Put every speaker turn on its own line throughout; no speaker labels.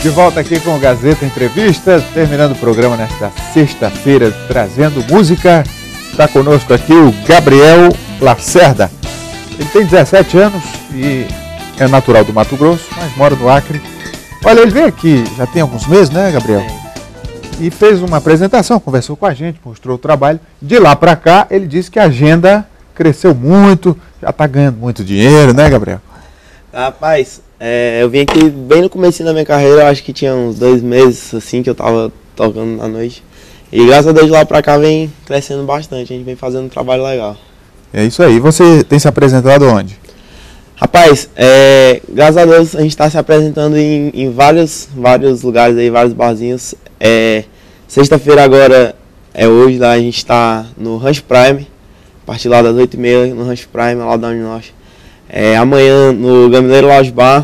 De volta aqui com o Gazeta Entrevista, terminando o programa nesta sexta-feira, trazendo música. Está conosco aqui o Gabriel Lacerda. Ele tem 17 anos e é natural do Mato Grosso, mas mora no Acre. Olha, ele veio aqui já tem alguns meses, né, Gabriel? E fez uma apresentação, conversou com a gente, mostrou o trabalho. De lá para cá, ele disse que a agenda cresceu muito, já está ganhando muito dinheiro, né, Gabriel?
Rapaz, eu vim aqui bem no começo da minha carreira, eu acho que tinha uns 2 meses assim que eu tava tocando na noite. E graças a Deus de lá pra cá vem crescendo bastante, a gente vem fazendo um trabalho legal.
É isso aí. Você tem se apresentado onde?
Rapaz, graças a Deus a gente está se apresentando em vários lugares aí, vários barzinhos. Sexta-feira agora hoje, lá a gente está no Ranch Prime, a partir lá das 8h30 no Ranch Prime, lá da Uninorte. Amanhã no Gamineiro Lounge Bar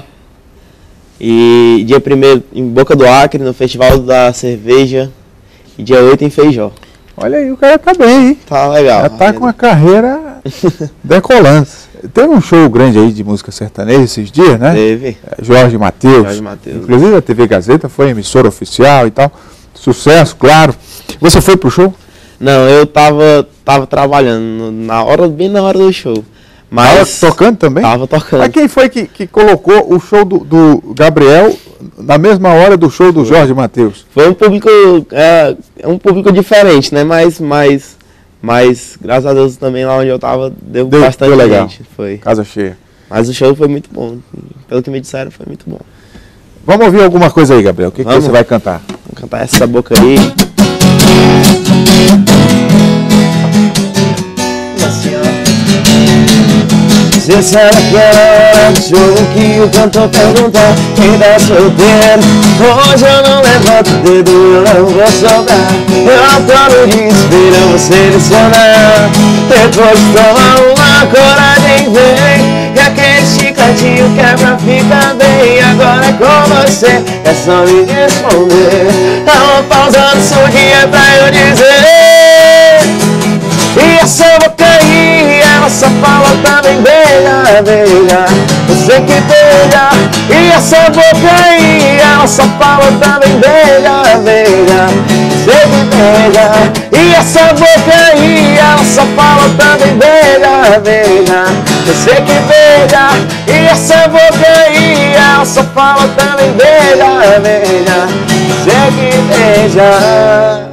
e dia 1º em Boca do Acre, no Festival da Cerveja, e dia 8 em Feijó.
Olha aí, o cara tá bem, hein?
Tá legal.
Já tá com a carreira decolando. Teve um show grande aí de música sertaneja esses dias, né?
Teve.
Jorge Mateus.
Jorge Mateus.
Inclusive a TV Gazeta foi emissora oficial e tal. Sucesso, claro. Você foi pro show?
Não, eu tava trabalhando bem na hora do show. Mas
tava tocando também?
Tava tocando.
Mas quem foi que colocou o show do Gabriel na mesma hora do show do Jorge Mateus?
Foi um público, um público diferente, né? Mas graças a Deus também lá onde eu tava deu bastante
legal.
Gente. Foi.
Casa cheia.
Mas o show foi muito bom. Pelo que me disseram, foi muito bom.
Vamos ouvir alguma coisa aí, Gabriel. O que você vai cantar?
Vou cantar essa boca aí. Se será que era jogo que o cantor perguntar quem tá solteiro? Hoje eu não levanto o dedo, eu não vou sobrar. Eu tô no desespero, eu vou selecionar. Depois toma uma coragem, vem. E aquele chicletinho quebra, fica bem. Agora é com você, é só me responder. Tá uma pausa no seu dia pra eu dizer. E essa boca aí, ela só fala também beija, beija, você que beija. E essa boca aí, ela só fala também beija, beija, você que beija. E essa boca aí, ela só fala também beija, beija, você que beija. E essa boca aí, ela só fala também beija, beija, você que beija.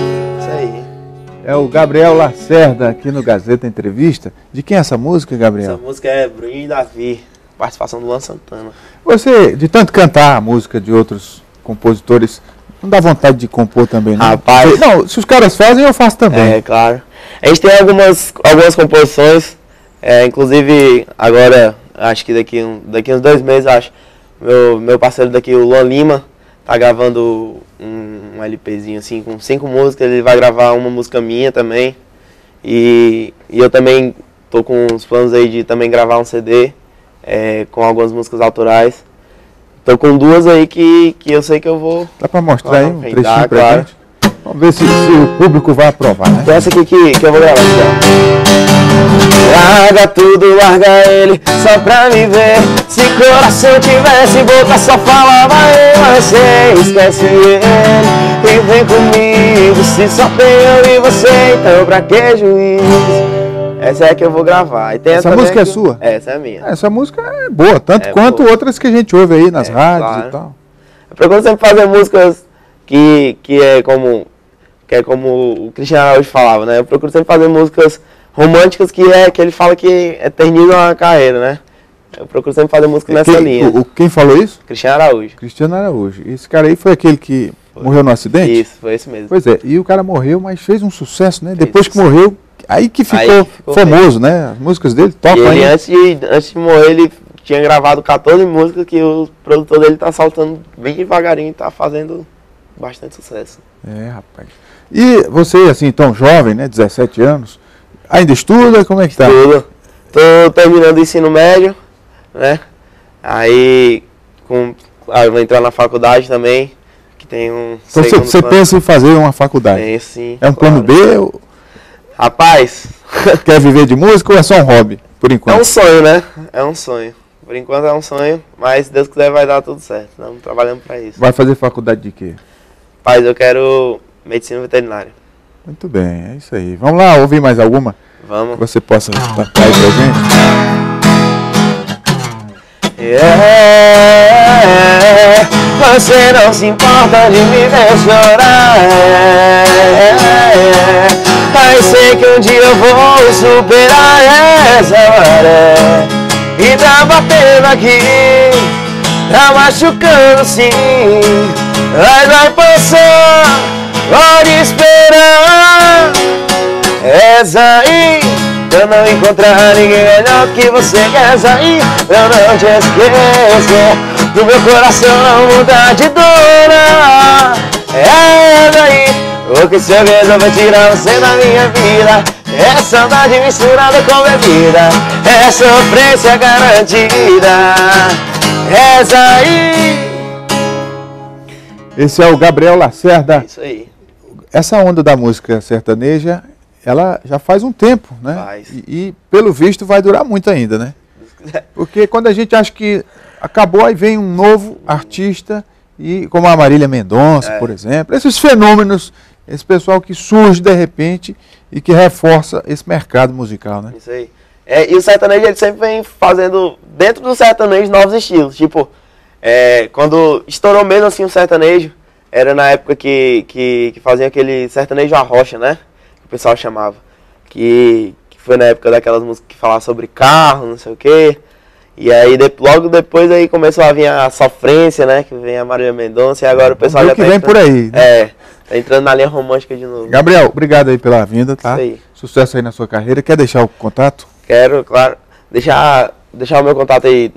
É o Gabriel Lacerda aqui no Gazeta Entrevista. De quem é essa música, Gabriel?
Essa música é Bruninho e Davi, participação do Luan Santana.
Você, de tanto cantar a música de outros compositores, não dá vontade de compor também, não?
Rapaz...
Não, se os caras fazem, eu faço também.
É, claro. A gente tem algumas composições, inclusive agora, acho que daqui uns 2 meses, acho, meu parceiro daqui, o Luan Lima, tá gravando um LPzinho assim, com 5 músicas, ele vai gravar uma música minha também. E eu também tô com uns planos aí de também gravar um CD com algumas músicas autorais. Tô com 2 aí que eu sei que eu vou...
Dá pra mostrar aí um trechinho pra
claro.
gente? Vamos ver se o público vai aprovar, né?
Então essa aqui que eu vou gravar, larga tudo, larga ele, só pra me ver. Se coração tivesse boca, só falava eu. Você esquece ele e vem comigo. Se só tem eu e você, então pra que juízo? Essa é a que eu vou gravar. E tem
essa música é sua?
Essa é minha.
Essa música é boa, tanto quanto boa. Outras que a gente ouve aí nas rádios claro. E tal.
Eu procuro sempre fazer músicas que é como o Cristiano Araújo falava, né? Eu procuro sempre fazer músicas românticas que ele fala que eternizam a carreira, né? Eu procuro sempre fazer música nessa linha.
Quem falou isso?
Cristiano Araújo.
Cristiano Araújo. Esse cara aí foi aquele que morreu no acidente?
Isso, foi esse mesmo.
Pois é, e o cara morreu, mas fez um sucesso, né? Depois que morreu, aí que ficou famoso, né? As músicas dele tocam aí.
Antes de morrer, ele tinha gravado 14 músicas que o produtor dele tá soltando bem devagarinho e tá fazendo bastante sucesso.
Rapaz. E você, assim, tão jovem, né? 17 anos, ainda estuda? Como é que tá?
Estudo. Tô terminando o ensino médio, né? Aí eu vou entrar na faculdade também, que tem um...
Então você pensa em fazer uma faculdade?
Tem, sim.
É um plano B?
Rapaz...
Quer viver de música ou é só um hobby, por enquanto?
É um sonho, né? É um sonho. Por enquanto é um sonho, mas se Deus quiser vai dar tudo certo. Estamos trabalhando para isso.
Vai fazer faculdade de quê?
Paz, eu quero medicina veterinária.
Muito bem, é isso aí. Vamos lá, ouvir mais alguma?
Vamos.
Que você possa cantar aí pra gente.
Você não se importa de me ver chorar. Mas sei que um dia eu vou superar essa maré. E tá batendo aqui, tá machucando sim, mas vai passar, pode esperar. Essa aí, pra eu não encontrar ninguém melhor que você. Quer sair, pra eu não te esquecer, pro meu coração não mudar de dona. É daí, porque se eu resolver tirar você da minha vida, é saudade misturada com bebida, é sofrência garantida. Essa aí.
Esse é o Gabriel Lacerda.
Isso aí.
Essa onda da música sertaneja, ela já faz um tempo, né?
Faz.
E pelo visto vai durar muito ainda, né? Porque quando a gente acha que acabou, aí vem um novo artista, e como a Marília Mendonça, por exemplo, esses fenômenos, esse pessoal que surge de repente e que reforça esse mercado musical, né?
Isso aí. E o sertanejo, ele sempre vem fazendo, dentro do sertanejo, novos estilos. Tipo, quando estourou mesmo assim o sertanejo, era na época que fazia aquele sertanejo arrocha, né? Que o pessoal chamava. Que foi na época daquelas músicas que falavam sobre carro, não sei o quê. E aí, logo depois, aí começou a vir a sofrência, né? Que vem a Marília Mendonça, e agora o pessoal já
que
tá
vem por aí, né?
Tá entrando na linha romântica de novo.
Gabriel, obrigado aí pela vinda, tá?
Isso aí.
Sucesso aí na sua carreira. Quer deixar o contato?
Quero, claro, deixar o meu contato aí,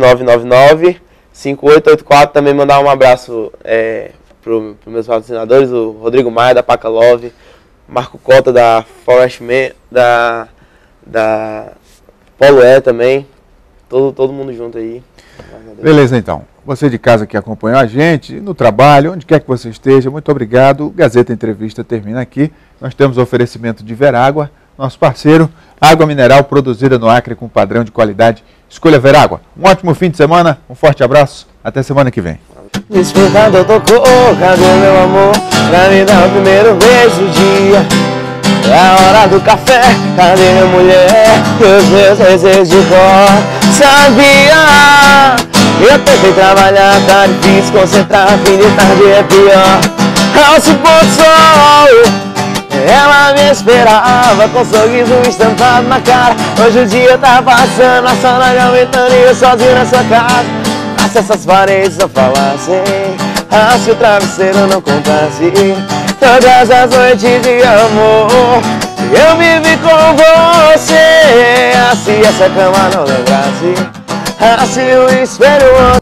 9999-5884. Também mandar um abraço pro meus patrocinadores, o Rodrigo Maia, da Paca Love, Marco Cota, da Forest Man, da Polo E também. Todo mundo junto aí.
Beleza, então. Você de casa que acompanhou a gente, no trabalho, onde quer que você esteja, muito obrigado. O Gazeta Entrevista termina aqui. Nós temos o oferecimento de Verágua, nosso parceiro, água mineral produzida no Acre com padrão de qualidade. Escolha Verágua. Um ótimo fim de semana, um forte abraço, até semana que vem.
Despertador tocou, cadê meu amor? Pra me dar o primeiro beijo do dia. É a hora do café, cadê minha mulher? E os meus desejos de cor. Sabia, eu tentei trabalhar, tá difícil concentrar, fim de tarde é pior. Ao se pôr do sol, ela me esperava com um sorriso estampado na cara. Hoje o dia tá passando, a saudade aumentando e eu sozinho na sua casa. Se essas paredes não falassem, se o travesseiro não contasse todas as noites de amor, eu me vi com você. Se essa cama não lembrasse, se o espelho